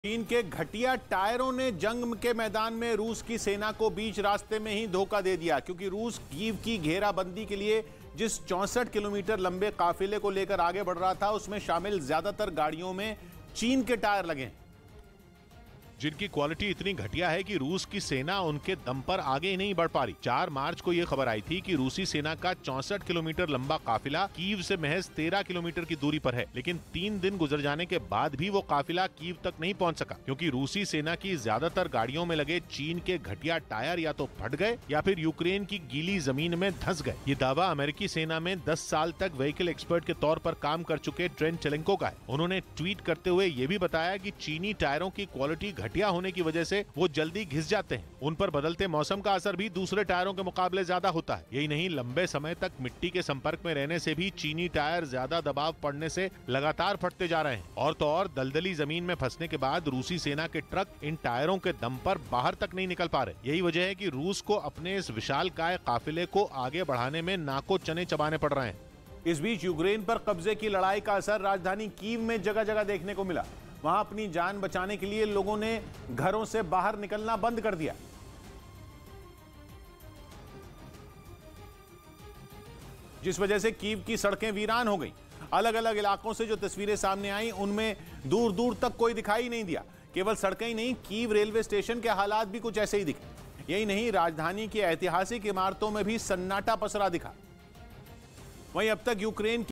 चीन के घटिया टायरों ने जंग के मैदान में रूस की सेना को बीच रास्ते में ही धोखा दे दिया, क्योंकि रूस कीव की घेराबंदी के लिए जिस 64 किलोमीटर लंबे काफिले को लेकर आगे बढ़ रहा था, उसमें शामिल ज्यादातर गाड़ियों में चीन के टायर लगे हैं, जिनकी क्वालिटी इतनी घटिया है कि रूस की सेना उनके दम पर आगे ही नहीं बढ़ पा रही। 4 मार्च को यह खबर आई थी कि रूसी सेना का 64 किलोमीटर लंबा काफिला कीव से महज 13 किलोमीटर की दूरी पर है, लेकिन 3 दिन गुजर जाने के बाद भी वो काफिला कीव तक नहीं पहुंच सका, क्योंकि रूसी सेना की ज्यादातर गाड़ियों में लगे चीन के घटिया टायर या तो फट गए या फिर यूक्रेन की गीली जमीन में धंस गए। ये दावा अमेरिकी सेना में 10 साल तक व्हीकल एक्सपर्ट के तौर पर काम कर चुके ट्रेंट चेलेंको का है। उन्होंने ट्वीट करते हुए ये भी बताया कि चीनी टायरों की क्वालिटी घटिया होने की वजह से वो जल्दी घिस जाते हैं। उन पर बदलते मौसम का असर भी दूसरे टायरों के मुकाबले ज्यादा होता है। यही नहीं, लंबे समय तक मिट्टी के संपर्क में रहने से भी चीनी टायर ज्यादा दबाव पड़ने से लगातार फटते जा रहे हैं। और तो और दलदली जमीन में फंसने के बाद रूसी सेना के ट्रक इन टायरों के दम पर बाहर तक नहीं निकल पा रहे। यही वजह है कि रूस को अपने इस विशालकाय काफिले को आगे बढ़ाने में नाको चने चबाने पड़ रहे हैं। इस बीच यूक्रेन पर कब्जे की लड़ाई का असर राजधानी कीव में जगह जगह देखने को मिला। वहां अपनी जान बचाने के लिए लोगों ने घरों से बाहर निकलना बंद कर दिया। जिस वजह से कीव की सड़कें वीरान हो गई। अलग अलग इलाकों से जो तस्वीरें सामने आई, उनमें दूर दूर तक कोई दिखाई नहीं दिया। केवल सड़कें ही नहीं, कीव रेलवे स्टेशन के हालात भी कुछ ऐसे ही दिखे। यही नहीं, राजधानी की ऐतिहासिक इमारतों में भी सन्नाटा पसरा दिखा। वहीं अब तक यूक्रेन